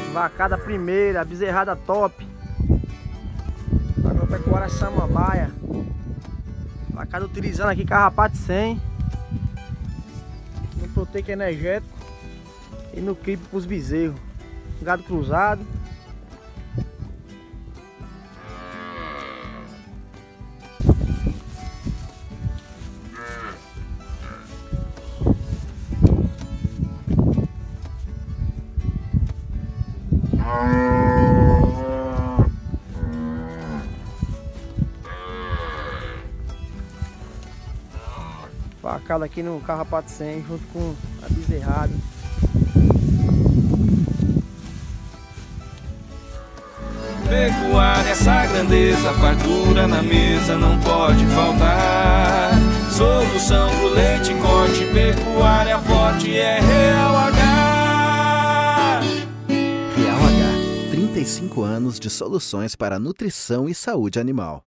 Vacada primeira, bezerrada top. Agropecuária Samambaia. Vacada utilizando aqui Carrapato 100. No Protec energético. E no clipe pros bezerros. Gado cruzado. Facada aqui no Carrapato 100 junto com a bezerrada. Pecuária, essa grandeza, fartura na mesa não pode faltar. Solução pro leite, corte, pecuária forte é Real H. Real H, 35 anos de soluções para nutrição e saúde animal.